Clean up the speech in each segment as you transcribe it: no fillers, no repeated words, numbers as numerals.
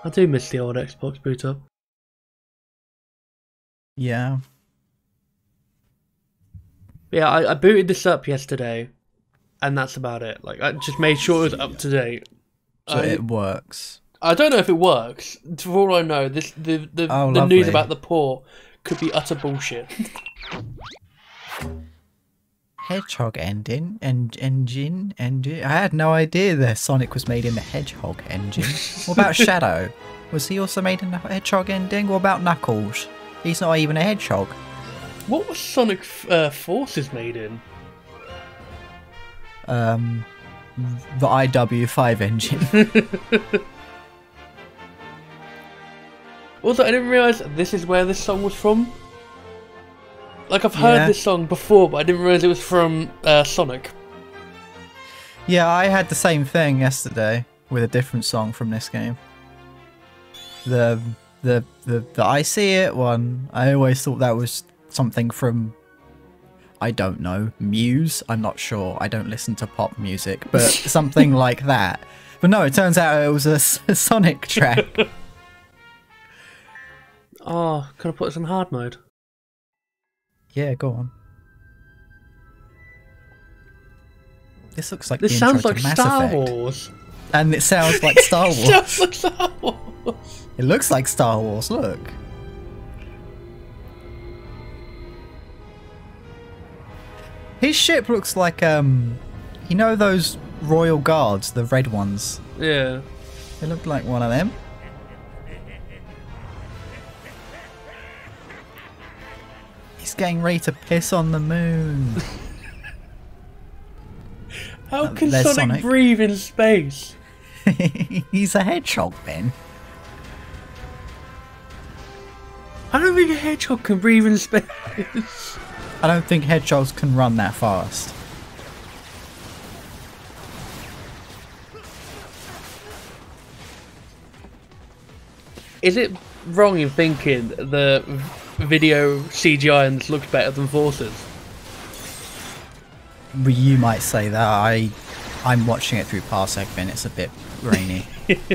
I do miss the old Xbox boot up. Yeah. Yeah, I booted this up yesterday, and that's about it. Like, I just made sure it was up to date. So it works. I don't know if it works. For all I know, the lovely. news about the port could be utter bullshit. Hedgehog engine. I had no idea that Sonic was made in the Hedgehog engine. What about Shadow? Was he also made in the Hedgehog engine? What about Knuckles? He's not even a hedgehog. What was Sonic Forces made in? The IW5 engine. Also, I didn't realise this is where this song was from. Like, I've heard this song before, but I didn't realise it was from Sonic. Yeah, I had the same thing yesterday with a different song from this game. The I See It one, I always thought that was something from, I don't know, Muse? I'm not sure. I don't listen to pop music, but something like that. But no, it turns out it was a Sonic track. Oh, can I put this on hard mode? Yeah, go on. This looks like this the intro sounds like to Mass Star Effect. Wars. And it sounds like Star Wars. It sounds like Star Wars. It looks like Star Wars, look. His ship looks like, you know those Royal Guards, the red ones? Yeah. It looked like one of them. He's getting ready to piss on the moon. How can Sonic breathe in space? He's a hedgehog, Ben. I don't think a hedgehog can breathe in space. I don't think hedgehogs can run that fast. Is it wrong in thinking the video CGI and looks better than Forces? You might say that. I'm watching it through Parsec, Ben. It's a bit grainy.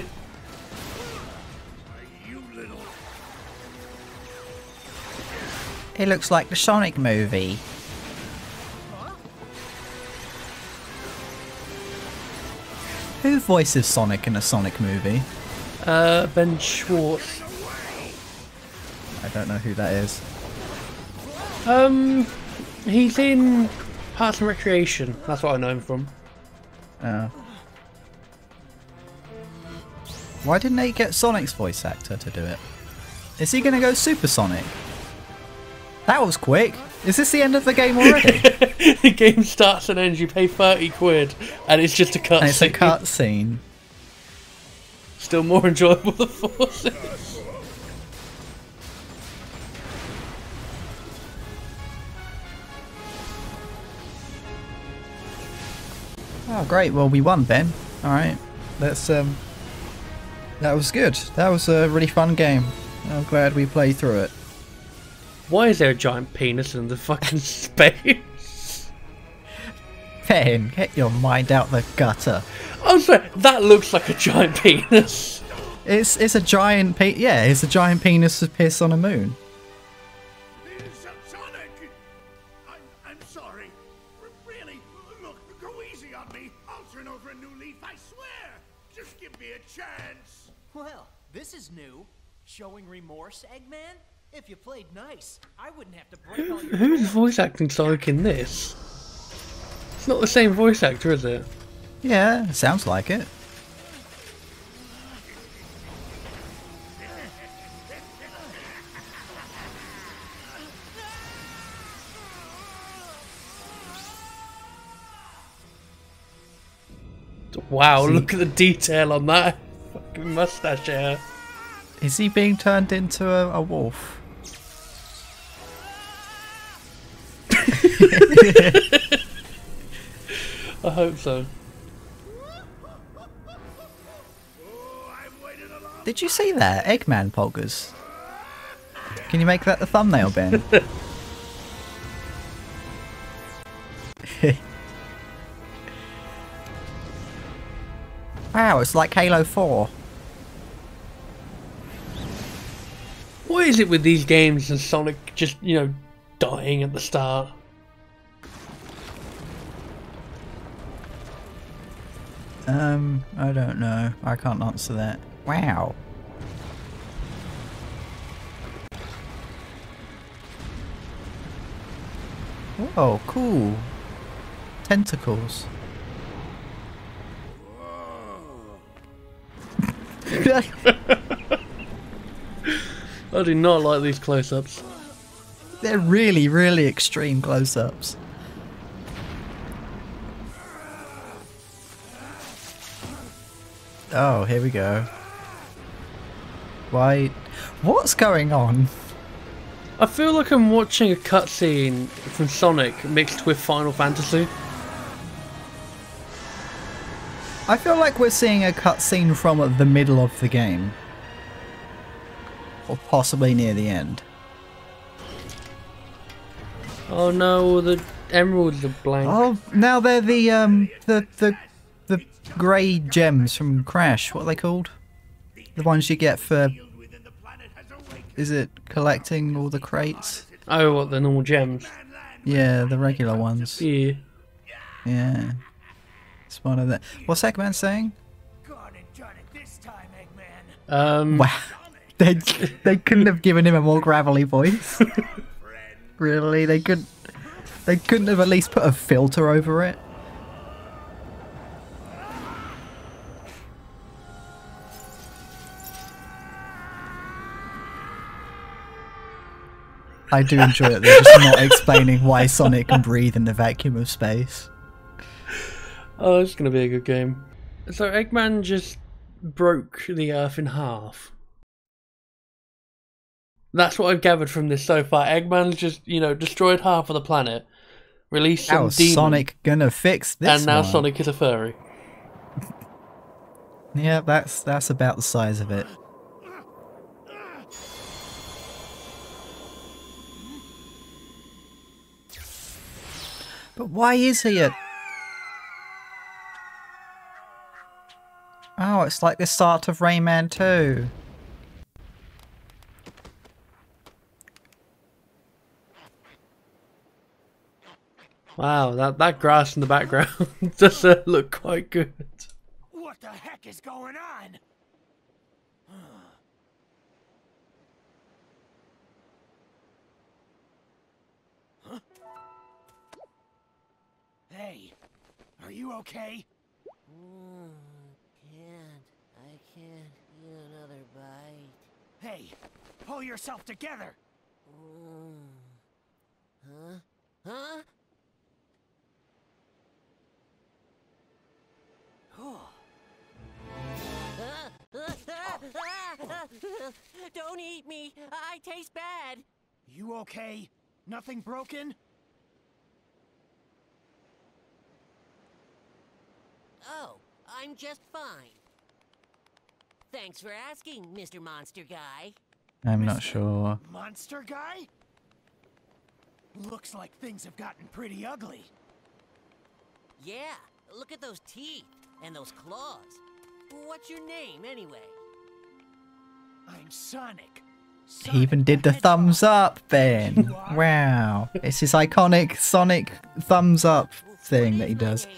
It looks like the Sonic movie. Who voices Sonic in a Sonic movie? Ben Schwartz. I don't know who that is. He's in Parks and Recreation. That's what I know him from. Why didn't they get Sonic's voice actor to do it? Is he gonna go Supersonic? That was quick. Is this the end of the game already? The game starts and ends. You pay 30 quid, and it's just a cutscene. And it's a cutscene. Still more enjoyable than Forces. Oh, great. Well, we won, Ben. All right. Let's that was good. That was a really fun game. I'm glad we played through it. Why is there a giant penis in the fucking space? Ben, get your mind out the gutter. I'm sorry, that looks like a giant penis. It's a giant yeah, it's a giant penis to piss on a moon. Sonic! I'm sorry. Really, look, go easy on me. I'll turn over a new leaf, I swear. Just give me a chance. Well, this is new. Showing remorse, Eggman? If you played nice, I wouldn't have to break all your Who's rules. voice acting Sonic in this? It's not the same voice actor, is it? Yeah, sounds like it. Wow, look at the detail on that fucking mustache hair. Is he being turned into a wolf? I hope so. Did you see that? Eggman poggers. Can you make that the thumbnail, Ben? Wow, it's like Halo 4. What is it with these games and Sonic just, you know, dying at the start? I don't know. I can't answer that. Wow. Whoa, cool. Tentacles. I do not like these close-ups. They're really, really extreme close-ups. Oh, here we go. Why? What's going on? I feel like I'm watching a cutscene from Sonic mixed with Final Fantasy. I feel like we're seeing a cutscene from the middle of the game. Or possibly near the end. Oh no, the emeralds are blank. Oh, now they're the grey gems from Crash. What are they called? The ones you get for... Is it collecting all the crates? Oh, what, the normal gems? Yeah, the regular ones. Yeah. Yeah. It's one of the... What's Eggman saying? Gone and done it this time, Eggman. Wow. They couldn't have given him a more gravelly voice. Really? They couldn't have at least put a filter over it? I do enjoy it. They're just not explaining why Sonic can breathe in the vacuum of space. Oh, it's gonna be a good game. So Eggman just broke the Earth in half. That's what I've gathered from this so far. Eggman's just, you know, destroyed half of the planet, released some How's demon, Sonic gonna fix this and now one? Sonic is a furry. Yeah, that's about the size of it. But why is he a... Oh, it's like the start of Rayman 2. Wow, that grass in the background does look quite good. What the heck is going on? Huh? Hey, are you okay? I can't eat another bite. Hey, pull yourself together. Huh? Huh? Don't eat me! I taste bad! You okay? Nothing broken? Oh, I'm just fine. Thanks for asking, Mr. Monster Guy. I'm not sure. Monster guy? Looks like things have gotten pretty ugly. Yeah, look at those teeth and those claws. What's your name, anyway? I'm Sonic. He even did the thumbs up, Ben. Wow. It's his iconic Sonic thumbs up thing that he does.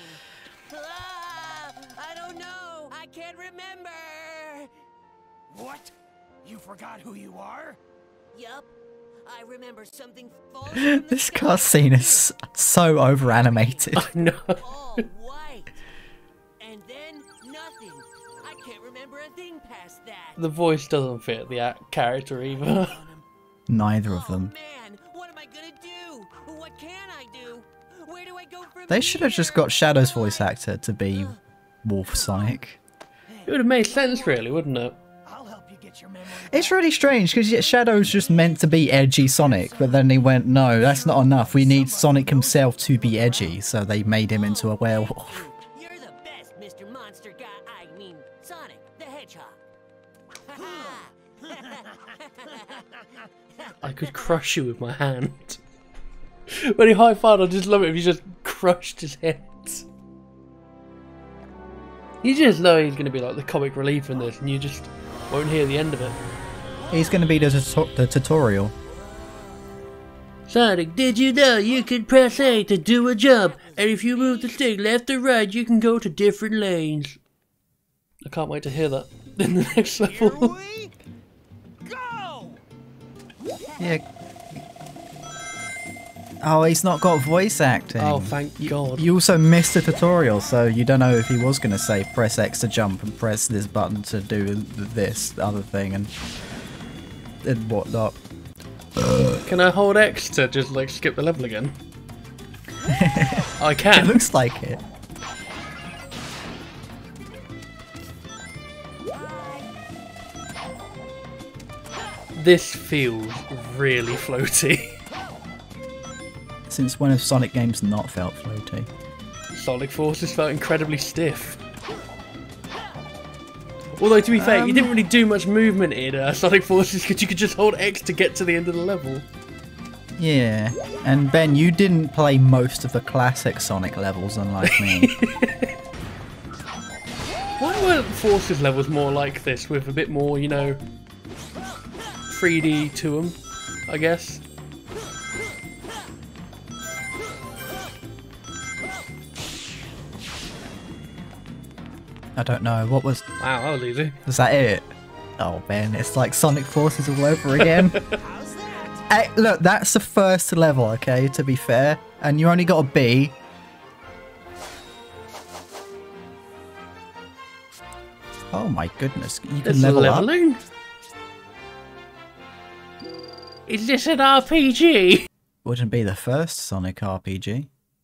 I don't know. I can't remember. What? You forgot who you are? Yup. I remember something falling from the This sky. cutscene is so over animated. I know. All white. And then nothing. I can't remember a thing past that. The voice doesn't fit the character either. Neither of them. Man, what am I gonna do? What can I do? Where do I go from They should have just got here? Shadow's voice actor to be Wolf Sonic. It would have made sense, really, wouldn't it? I'll help you get your memory. It's really strange because Shadow's just meant to be edgy Sonic, but then they went, no, that's not enough. We need Sonic himself to be edgy, so they made him into a werewolf. You're the best, Mr. Monster Guy. I mean, Sonic the Hedgehog. I could crush you with my hand. When he high-fived, I just love it if he just crushed his head. You just know he's going to be like the comic relief in this, and you just won't hear the end of it. He's going to be the tutorial. Sonic, did you know you can press A to do a jump, and if you move the stick left or right, you can go to different lanes. I can't wait to hear that in the next level. We go! Yeah. Oh, he's not got voice acting. Oh, thank God. You also missed the tutorial, so you don't know if he was going to say press X to jump and press this button to do this other thing and whatnot. Can I hold X to just like skip the level again? I It can. looks like it. This feels really floaty. Since when have Sonic games not felt floaty? Sonic Forces felt incredibly stiff. Although to be fair, you didn't really do much movement in Sonic Forces because you could just hold X to get to the end of the level. Yeah, and Ben, you didn't play most of the classic Sonic levels, unlike me. Why weren't Forces levels more like this, with a bit more, you know, 3D to them, I guess? I don't know, what was... Wow, that was easy. Was that it? Oh, Ben, it's like Sonic Forces all over again. How's that? Hey, look, that's the first level, okay, to be fair. And you only got a B. Oh my goodness, you can It's level up. leveling? Is this an RPG? Wouldn't be the first Sonic RPG.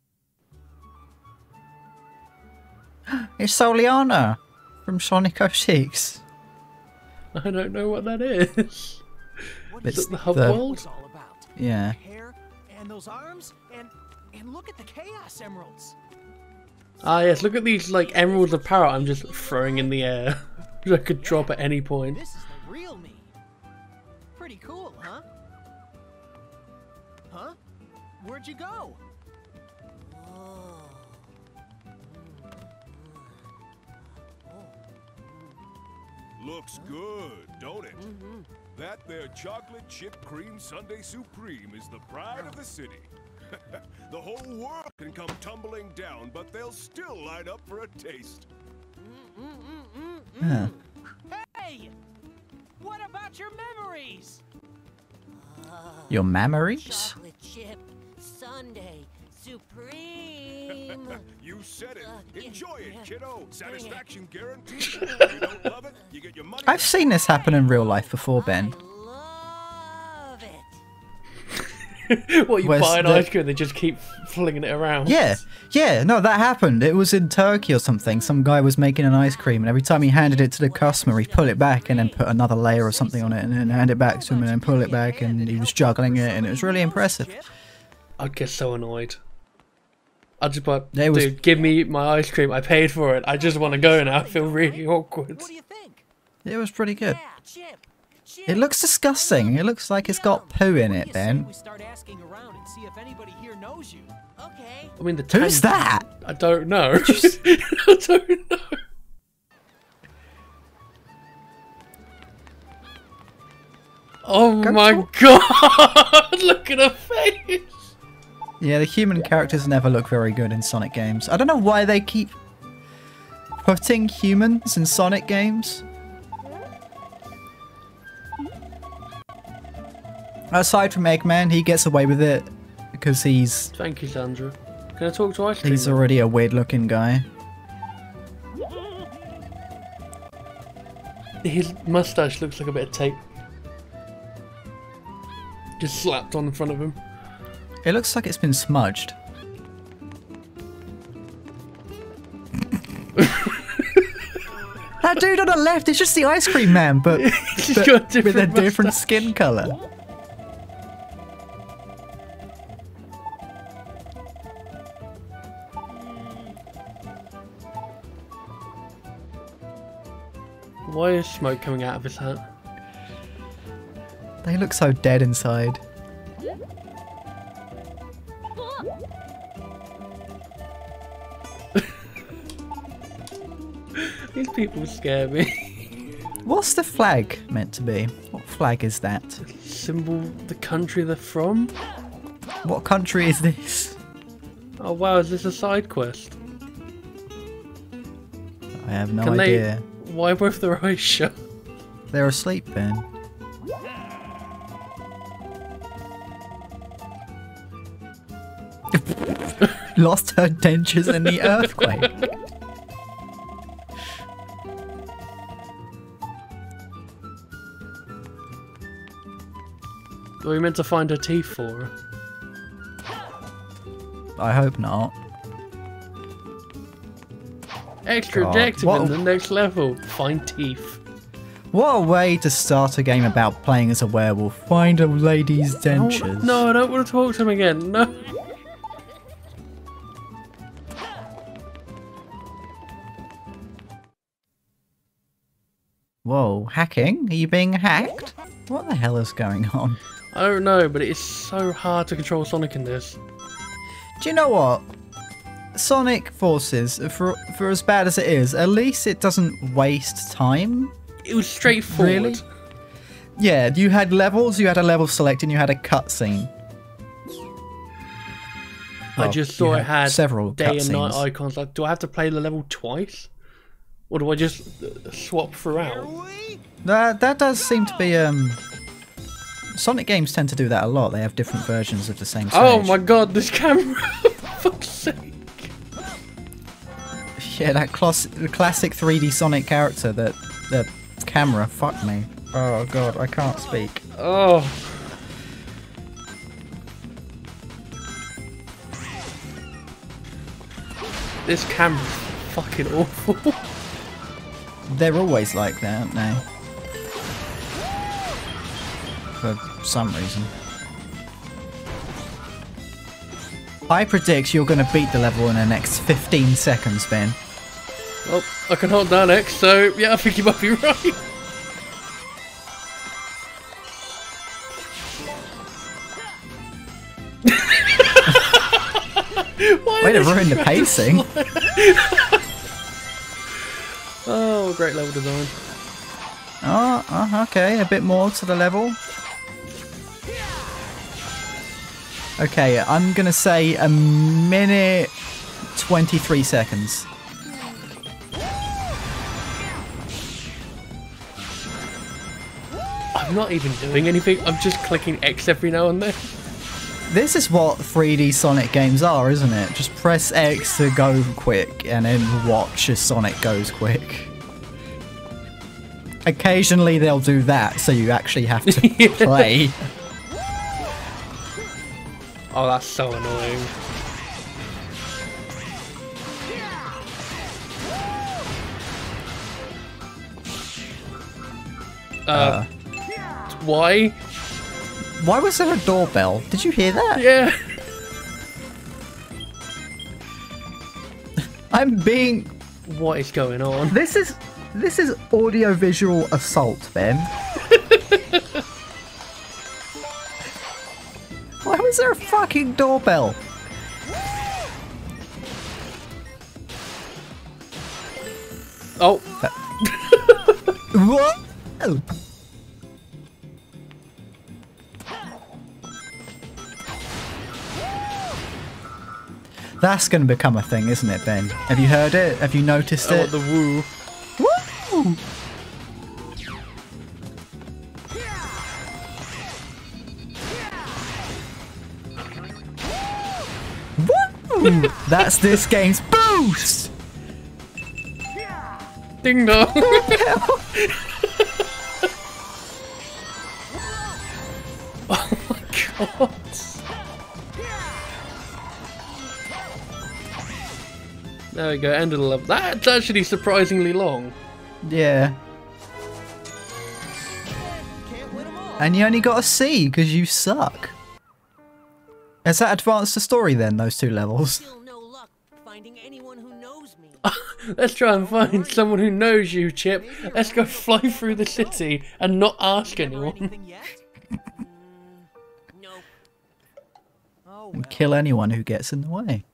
It's Soliana from Sonic 06. I don't know what that is. What It's is The hub the- world? What's all about? Yeah. Hair and those arms and look at the Chaos Emeralds. Ah yes, look at these like emeralds of power I'm just throwing in the air. I could drop at any point. This is the real me. Pretty cool, huh? Huh? Where'd you go? Looks good, don't it? That there chocolate chip cream sundae supreme is the pride of the city. The whole world can come tumbling down, but they'll still line up for a taste. Huh. Hey! What about your memories? Your memories? Chocolate chip sundae supreme. You said it. Yeah, Enjoy it, yeah. kiddo. Satisfaction guaranteed. it. If you don't love it, you get your money. I've seen this happen in real life before, Ben. Love it. What, you Where's buy an the- ice cream, they just keep flinging it around? Yeah, no, that happened. It was in Turkey or something. Some guy was making an ice cream, and every time he handed it to the customer, he'd pull it back and then put another layer or something on it, and then hand it back to him, and then pull it back, and he was juggling it, and it was really impressive. I'd get so annoyed. I'd just be like, It was- dude, give me my ice cream, I paid for it, I just want to go now, I feel really awkward. What do you think? It was pretty good. Yeah, chip. It looks disgusting. It looks like it's got poo in What do it, you say Ben. we start asking around and see if anybody here knows you. Okay. I mean, the Who's tank- that? I don't know. I don't know. Oh Go my talk. god! Look at her face! Yeah, the human characters never look very good in Sonic games. I don't know why they keep putting humans in Sonic games. Aside from Eggman, he gets away with it because he's Thank you, Sandra. Can I talk to Ice Cream? he's already a weird looking guy. His mustache looks like a bit of tape. Just slapped on the front of him. It looks like it's been smudged. That dude on the left is just the ice cream man, but, He's but got a with a different different mustache. skin color. Why is smoke coming out of his hat? They look so dead inside. These people scare me. What's the flag meant to be? What flag is that? Symbol the country they're from? What country is this? Oh wow, is this a side quest? I have no Can idea. Why are both their eyes shut? They're asleep, Ben. Lost her dentures in the earthquake. Were we meant to find her teeth for her? I hope not. Extra God, objective what in a- the next level. Find teeth. What a way to start a game about playing as a werewolf. Find a lady's dentures. No, I don't want to talk to him again. No. Whoa, hacking? Are you being hacked? What the hell is going on? I don't know, but it is so hard to control Sonic in this. Do you know what? Sonic Forces, for as bad as it is, at least it doesn't waste time. It was straightforward. Really? Yeah, you had levels, you had a level select, and you had a cutscene. I Well, just you saw it had several day and night cutscenes. icons. Like, do I have to play the level twice? Or do I just swap throughout? That does seem to be Sonic games tend to do that a lot. They have different versions of the same stage. Oh my god, this camera! For fuck's sake. Yeah, that classic 3D Sonic character, the camera, fuck me. Oh god, I can't speak. Oh. This camera's fucking awful. They're always like that, aren't they? For some reason. I predict you're going to beat the level in the next 15 seconds, Ben. Well, I can hold down X, so yeah, I think you might be right. Way to ruin the pacing. Oh, great level design. Oh, okay, a bit more to the level. Okay, I'm gonna say a minute 23 seconds. I'm not even doing anything, I'm just clicking X every now and then. This is what 3D Sonic games are, isn't it? Just press X to go quick and then watch as Sonic goes quick. Occasionally they'll do that, so you actually have to play. Oh, that's so annoying. Why? Why was there a doorbell? Did you hear that? Yeah. I'm being... What is going on? This is audio-visual assault, Ben. Why was there a fucking doorbell? Oh, What? Oh. That's going to become a thing, isn't it, Ben? Have you heard it? Have you noticed I it? want the woo. Woo! Woo! That's this game's boost! Ding dong. Oh my god. There we go, end of the level. That's actually surprisingly long. Yeah. And you only got a C because you suck. Has that advanced the story then, those two levels? Still no luck finding anyone who knows me. Let's try and find someone who knows you, Chip. Let's go fly through the city and not ask anyone. Anything yet? Nope. Oh, And kill anyone who gets in the way.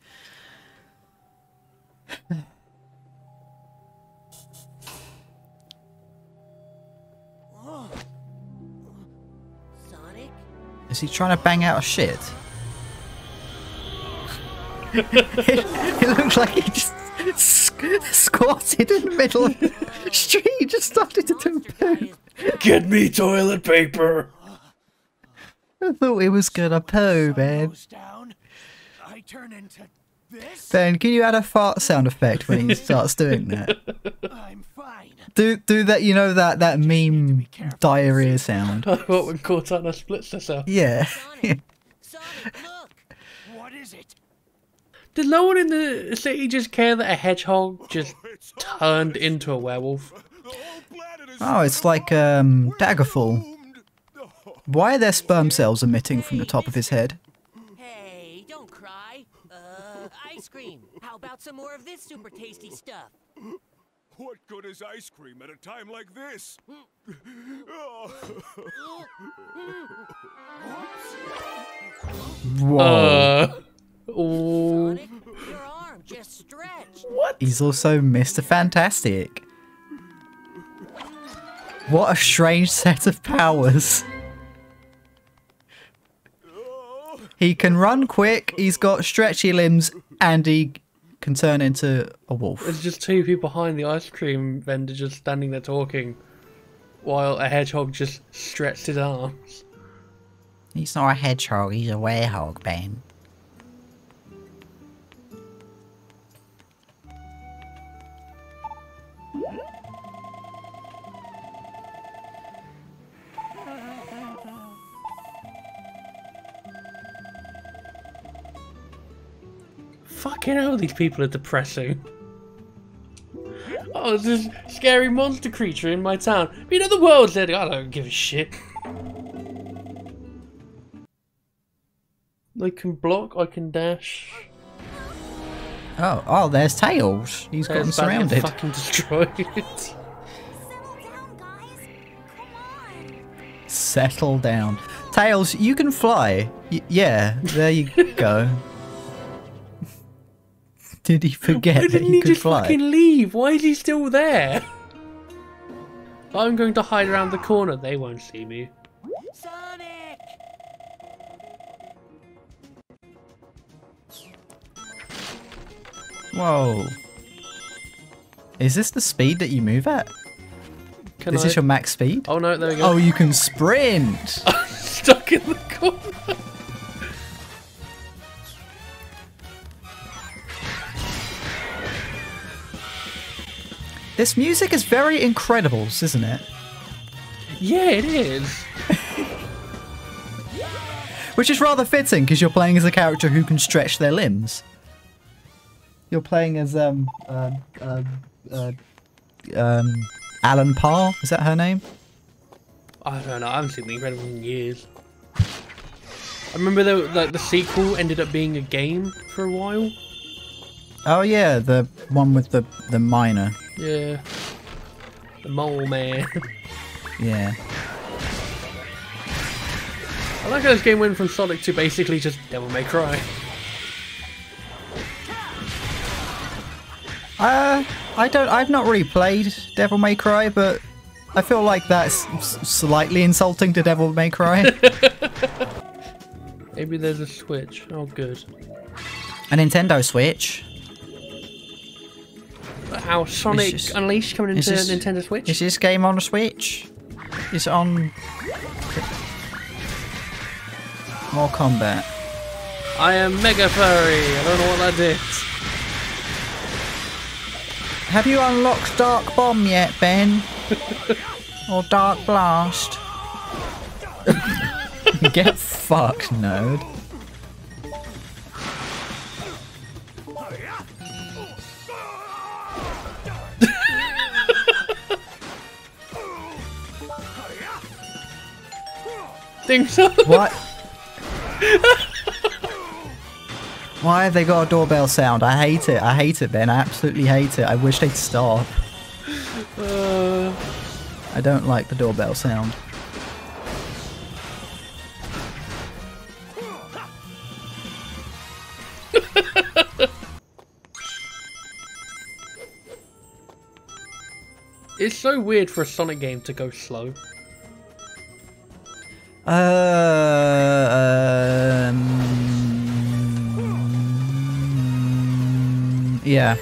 Is he trying to bang out a shit? it looks like he just squatted in the middle of the street. He just started to do poo. Get me toilet paper. I thought he was gonna poo, Ben. Goes down. I turn into this. Ben, can you add a fart sound effect when he starts doing that? I'm fine. Do that, you know, that meme diarrhea sound. I thought when Cortana splits herself. Yeah. Sonic, look! What is it? Did no one in the city just care that a hedgehog just turned into a werewolf? The whole planet is Oh, it's like Daggerfall. doomed. Why are there sperm cells emitting from the top of his head? Hey, don't cry. Ice cream. How about some more of this super tasty stuff? What good is ice cream at a time like this? Oh. Whoa. Oh, Sonic, your arm just stretched. He's also Mr. Fantastic. What a strange set of powers. He can run quick, he's got stretchy limbs, and he can turn into a wolf. there's just two people behind the ice cream vendor just standing there talking, while a hedgehog just stretched his arms. He's not a hedgehog, he's a werehog, Ben. Fucking hell, these people are depressing. Oh, there's this scary monster creature in my town. You know, the world's ending. I don't give a shit. I can block, I can dash. Oh, there's Tails. He's got them It's about to get surrounded. fucking destroyed. Settle down, guys. Come on. Settle down. Tails, you can fly. Yeah, there you go. Did he Why forget that didn't he he could just fly? fucking leave? Why is he still there? I'm going to hide around the corner. They won't see me. Sonic! Whoa. Is this the speed that you move at? Can Is I... this your max speed? Oh no, there we go. Oh, you can sprint! Stuck in the corner. This music is very Incredibles, isn't it? Yeah, it is. Which is rather fitting, because you're playing as a character who can stretch their limbs. You're playing as, Alan Parr? Is that her name? I don't know. I haven't seen The Incredibles in years. I remember the sequel ended up being a game for a while. Oh yeah, the one with the miner. Yeah. The Mole Man. Yeah. I like how this game went from Sonic to basically just Devil May Cry. I've not really played Devil May Cry, but I feel like that's slightly insulting to Devil May Cry. Maybe there's a Switch. Oh, good. A Nintendo Switch. How Sonic just- Unleashed coming into this- Nintendo Switch? Is this game on a Switch? Is it on More Combat? I am Mega Furry. I don't know what that did. Have you unlocked Dark Bomb yet, Ben? Or Dark Blast? Get fucked, nerd. Think so? What? Why have they got a doorbell sound? I hate it. I hate it, Ben. I absolutely hate it. I wish they'd stop. I don't like the doorbell sound. It's so weird for a Sonic game to go slow. Yeah.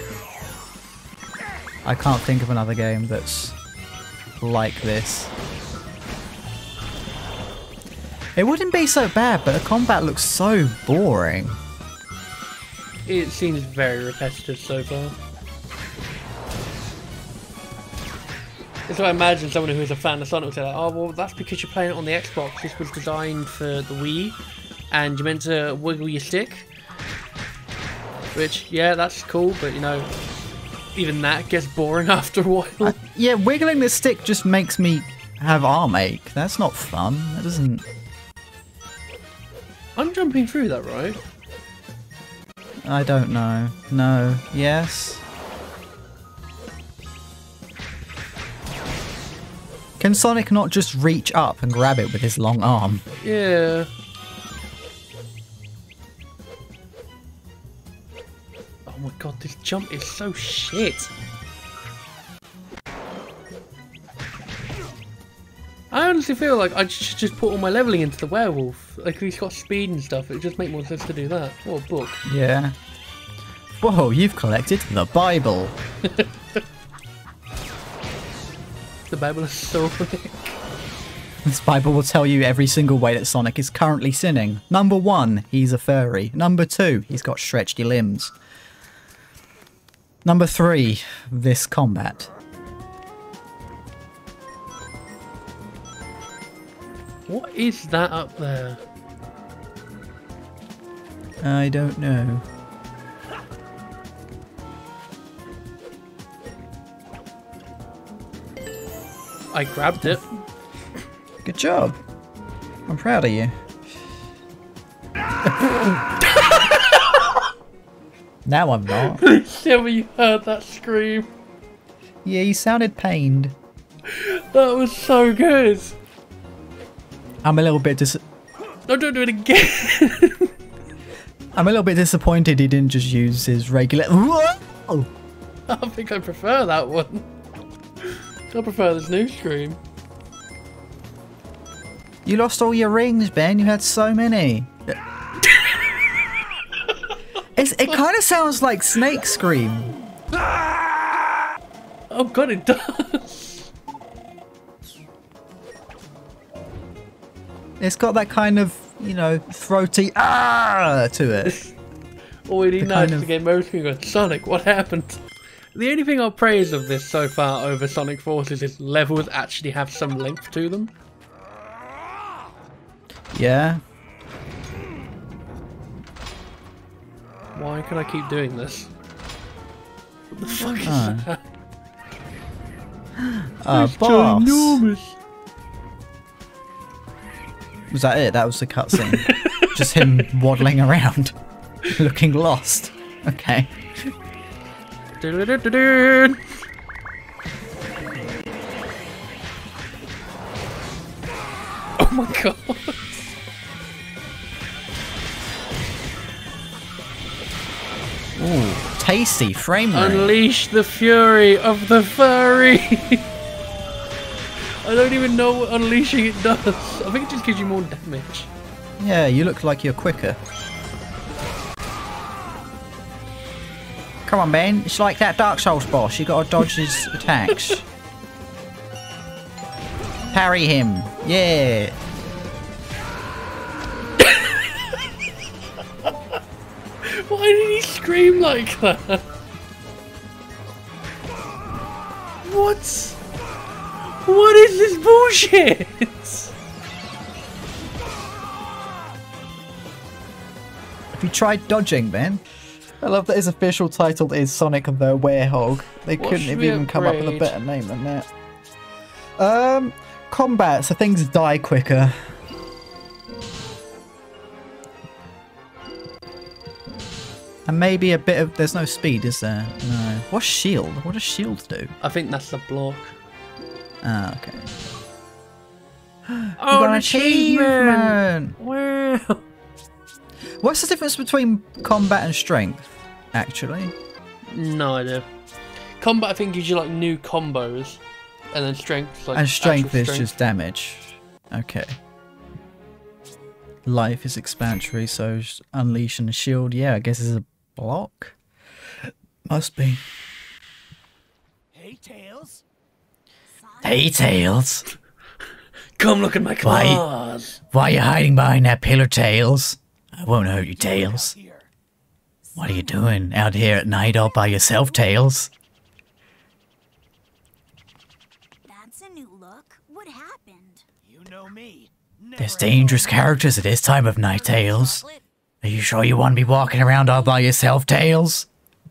I can't think of another game that's like this. It wouldn't be so bad, but the combat looks so boring. It seems very repetitive so far. So I imagine someone who's a fan of Sonic would say, like, oh, well, that's because you're playing it on the Xbox. This was designed for the Wii, and you're meant to wiggle your stick. Which, yeah, that's cool, but, you know, even that gets boring after a while. Yeah, wiggling the stick just makes me have arm ache. That's not fun. That doesn't... I'm jumping through that, right? I don't know. No. Yes? Can Sonic not just reach up and grab it with his long arm? Yeah. Oh my god, this jump is so shit. I honestly feel like I should just put all my leveling into the werewolf. Like, he's got speed and stuff, it would just make more sense to do that. What a book. Yeah. Whoa, you've collected the Bible. The Bible is so thick. This Bible will tell you every single way that Sonic is currently sinning. Number 1, he's a furry. Number 2, he's got stretchy limbs. Number 3, this combat. What is that up there? I don't know. I grabbed it. Good job. I'm proud of you. Now I'm not. Please tell me you heard that scream. Yeah, you sounded pained. That was so good. I'm a little bit No, don't do it again. I'm a little bit disappointed he didn't just use his regular. Whoa! I think I prefer that one. I prefer this new scream. You lost all your rings, Ben. You had so many. It kind of sounds like Snake Scream. Oh god, it does. It's got that kind of, you know, throaty to it. All we need The now kind is of- to get most people going, Sonic, what happened? The only thing I'll praise of this so far over Sonic Forces is levels actually have some length to them. Yeah. Why can I keep doing this? What the fuck is that? Boss. Ginormous. Was that it? That was the cutscene. Just him waddling around, looking lost. Okay. Du-du-du-du-du. Oh my god. Ooh, tasty frame rate. Unleash the fury of the furry. I don't even know what unleashing it does. I think it just gives you more damage. Yeah, you look like you're quicker. Come on, Ben. It's like that Dark Souls boss. You gotta dodge his attacks. Parry him. Yeah. Why did he scream like that? What? What is this bullshit? Have you tried dodging, Ben? I love that his official title is Sonic the Werehog. They What couldn't should have we even come up with a upgrade? better name than that. Combat, so things die quicker. And maybe a bit of... There's no speed, is there? No. What's shield? What does shield do? I think that's the block. Ah, okay. Oh, an achievement! Wow. What's the difference between combat and strength, actually? No idea. Combat, I think, gives you like new combos, and then strength, like And strength actual is strength. just damage. Okay. Life is explanatory, so unleash and shield, yeah, I guess is a block. Must be. Hey, Tails. Hey, Tails. Come look at my claws. Why are you hiding behind that pillar, Tails? I won't hurt you, Tails. Here. What are you doing out here at night all by yourself, Tails? That's a new look. What happened? You know me. There's dangerous characters at this time of night, Tails. Chocolate? Are you sure you want to be walking around all by yourself, Tails?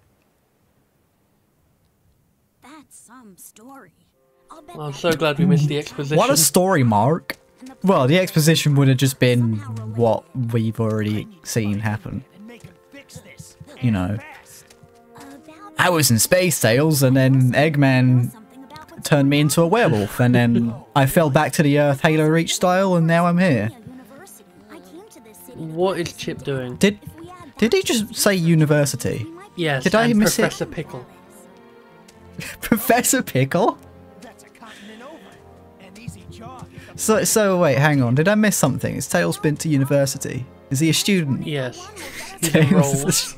That's some story. I'll bet I'm that so glad we missed the exposition. What a story, Mark. Well, the exposition would have just been what we've already seen happen. And make him fix this. You know, Fast. about I was in Space Tails, and then Eggman something about what's turned me into a werewolf, and then I fell back to the Earth Halo Reach style, and now I'm here. University. I came to this city. What is Chip doing? Did he just say university? Yes, Did I and miss it? Professor Pickle. Professor Pickle? That's a continent over. An easy jog. So wait, hang on.Id I miss something? Has Tails been to university? Is he a student? Yes. He's Tails enrolled. is-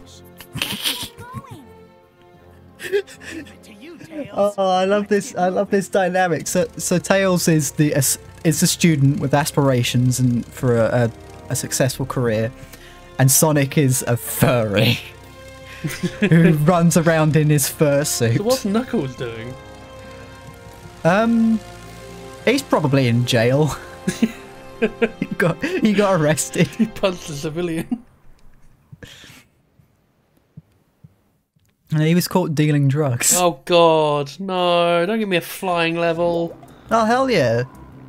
To you, Tails. Oh, I love this. I love this dynamic. So Tails is a student with aspirations and for a successful career, and Sonic is a furry who runs around in his fursuit. So what's Knuckles doing? He's probably in jail. he got arrested. He punched a civilian. And he was caught dealing drugs. Oh god, no, don't give me a flying level. Oh, hell yeah.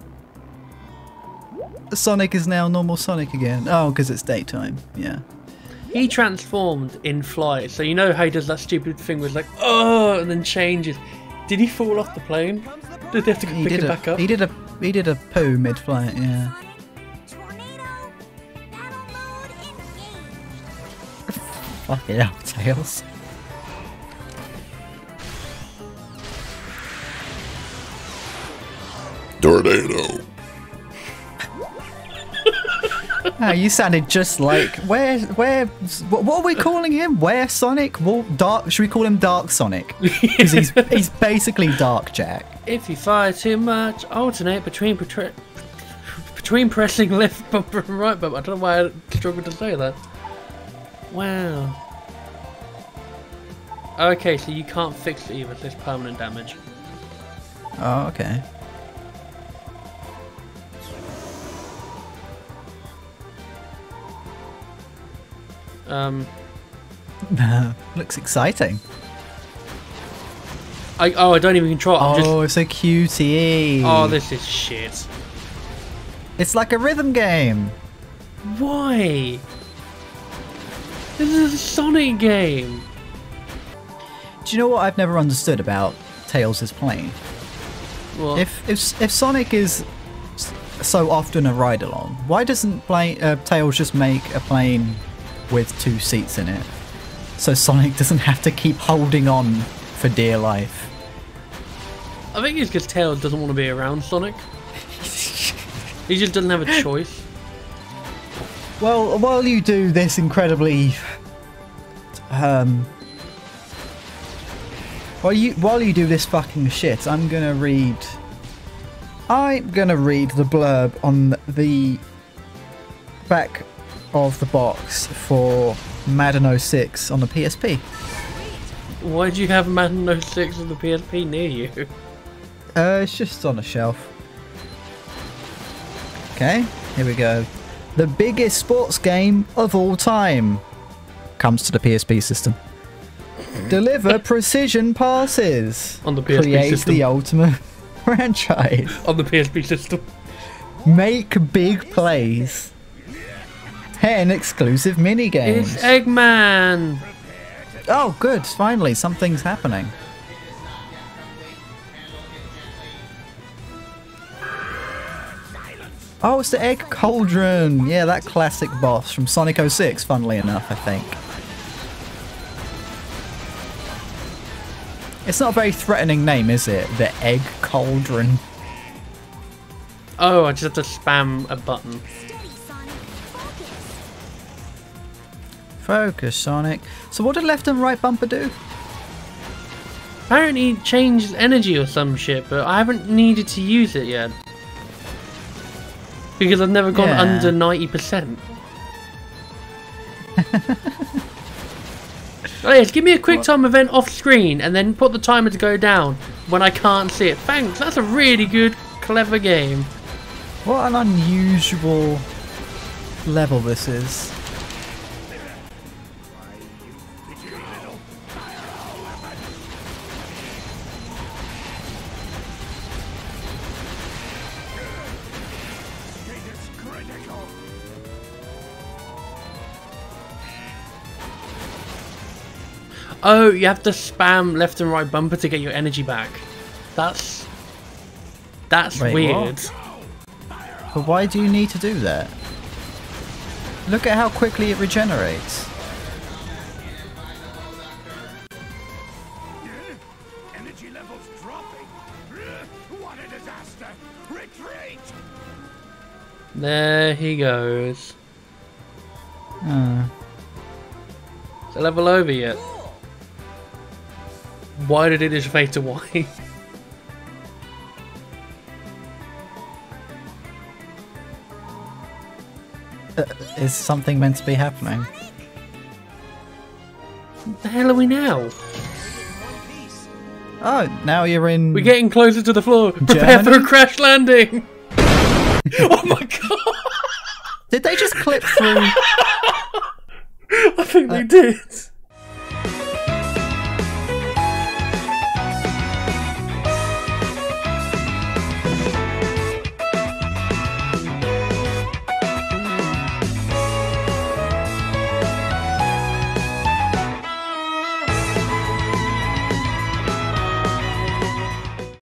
Sonic is now normal Sonic again. Oh, because it's daytime. Yeah. He transformed in flight, so you know how he does that stupid thing with like, oh, and then changes. Did he fall off the plane? Did they have to He pick did him back up? He did a poo mid-flight, yeah. Tornado. Battle mode engaged. Fucking hell, Tails. Tornado. Oh, you sounded just like what are we calling him? Where Sonic? Dark? Should we call him Dark Sonic? Because he's basically Dark Jack. If you fire too much, alternate between pressing left bumper and right bumper. I don't know why I struggled to say that. Wow. Okay, so you can't fix it either, so it's permanent damage. Oh, okay. Looks exciting. I don't even control it. I'm just, Oh, it's a QTE. oh, this is shit. It's like a rhythm game. Why? This is a Sonic game. Do you know what I've never understood about Tails' plane? What? If Sonic is so often a ride along, why doesn't Tails just make a plane with 2 seats in it, so Sonic doesn't have to keep holding on for dear life? I think it's because Tails doesn't want to be around Sonic. He just doesn't have a choice. Well, while you do this incredibly, while you do this fucking shit, I'm gonna read the blurb on the back of the box for Madden 06 on the PSP. Why do you have Madden 06 on the PSP near you? It's just on a shelf. Okay, here we go. The biggest sports game of all time comes to the PSP system. Deliver precision passes. On the PSP Create system. the ultimate franchise. On the PSP system. Make big plays. 10 exclusive minigames. It's Eggman! Oh, good. Finally, something's happening. Oh, it's the Egg Cauldron. Yeah, that classic boss from Sonic 06, funnily enough, I think. It's not a very threatening name, is it? The Egg Cauldron. Oh, I just have to spam a button. Steady, Sonic. Focus. Focus, Sonic. So what did left and right bumper do? Apparently it changes energy or some shit, but I haven't needed to use it yet. Because I've never gone Yeah. under 90%. Oh yes, give me a quick time event off screen and then put the timer to go down when I can't see it. Thanks, that's a really good, clever game. What an unusual level this is. Oh, you have to spam left and right bumper to get your energy back. That's Wait, weird. what? But why do you need to do that? Look at how quickly it regenerates. Energy levels dropping. What a disaster! Retreat! There he goes. Is the level over yet? Why did it just fade to white? Is something meant to be happening? What the hell are we now? Oh, now you're in... We're getting closer to the floor. Prepare for a Germany? crash landing. Oh my god! Did they just clip through? I think they did.